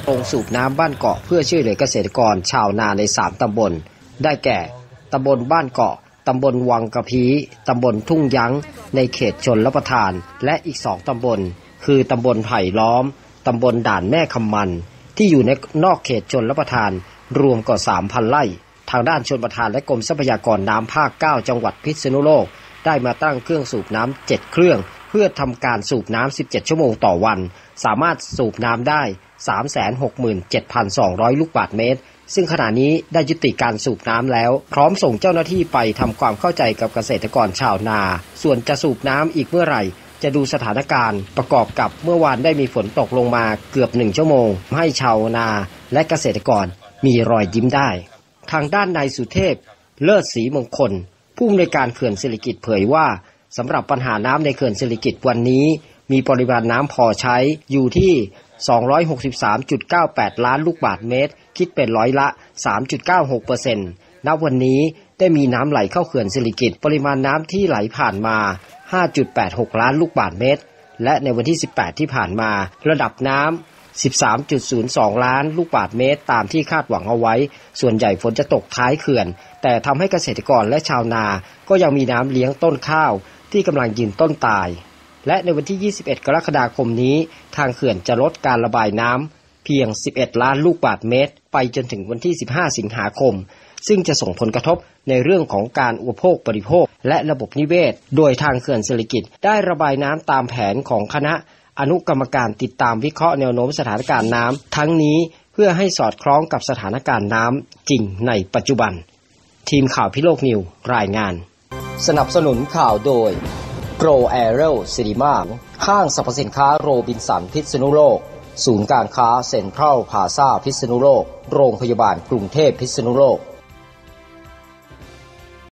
โรงสูบน้ำบ้านเกาะเพื่อช่วยเหลือเกษตรกรชาวนาใน3ตำบลได้แก่ตำบลบ้านเกาะตำบลวังกะพีตำบลทุ่งยั้งในเขตชลประทานและอีก2ตำบลคือตำบลไผ่ล้อมตำบลด่านแม่คำมันที่อยู่ในนอกเขตชลประทานรวมกว่า 3,000 ไร่ทางด้านชลประทานและกรมทรัพยากรน้ำภาค 9 จังหวัดพิษณุโลกได้มาตั้งเครื่องสูบน้ำ7เครื่องเพื่อทำการสูบน้ำ17ชั่วโมงต่อวันสามารถสูบน้ำได้ 367,200 ลูกบาศก์เมตรซึ่งขณะนี้ได้ยุติการสูบน้ำแล้วพร้อมส่งเจ้าหน้าที่ไปทำความเข้าใจกับเกษตรกรชาวนาส่วนจะสูบน้ำอีกเมื่อไหร่จะดูสถานการณ์ประกอบกับเมื่อวานได้มีฝนตกลงมาเกือบ1ชั่วโมงให้ชาวนาและเกษตรกรมีรอยยิ้มได้ทางด้านนายสุเทพเลิศศรีมงคลผู้อำนวยการเขื่อนสิริกิติ์เผยว่าสำหรับปัญหาน้ำในเขื่อนสิริกิติ์วันนี้มีปริมาณน้ำพอใช้อยู่ที่ 263.98 ล้านลูกบาศก์เมตรคิดเป็นร้อยละ 3.96% ณ วันนี้ได้มีน้ำไหลเข้าเขื่อนสิริกิติ์ปริมาณน้ำที่ไหลผ่านมา 5.86 ล้านลูกบาศก์เมตรและในวันที่ 18 ที่ผ่านมาระดับน้ำ 13.02 ล้านลูกบาศก์เมตรตามที่คาดหวังเอาไว้ส่วนใหญ่ฝนจะตกท้ายเขื่อนแต่ทำให้เกษตรกรและชาวนาก็ยังมีน้ำเลี้ยงต้นข้าวที่กำลังยืนต้นตายและในวันที่ 21 กรกฎาคมนี้ทางเขื่อนจะลดการระบายน้ำเพียง 11 ล้านลูกบาศก์เมตรไปจนถึงวันที่ 15 สิงหาคมซึ่งจะส่งผลกระทบในเรื่องของการอุปโภคบริโภคและระบบนิเวศโดยทางเขื่อนสิริกิติ์ได้ระบายน้ำตามแผนของคณะอนุกรรมการติดตามวิเคราะห์แนวโน้มสถานการณ์น้ำทั้งนี้เพื่อให้สอดคล้องกับสถานการณ์น้ำจริงในปัจจุบันทีมข่าวพิโลกนิวรายงานสนับสนุนข่าวโดย Pro Aerial Cinema ห้างสรรพสินค้าโรบินสันพิษณุโลกศูนย์การค้าเซ็นทรัลพลาซ่าพิษณุโลกโรงพยาบาลกรุงเทพพิษณุโลก